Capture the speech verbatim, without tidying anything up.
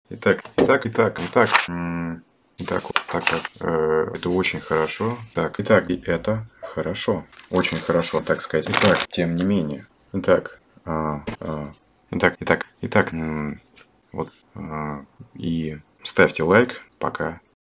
Итак, итак, итак, итак. м, Итак, вот так, так. э, Это очень хорошо. Так, итак, и это хорошо. Очень хорошо, так сказать. Итак, тем не менее. Итак, а, а, итак, итак, итак. м, Вот. а, И ставьте лайк. Пока.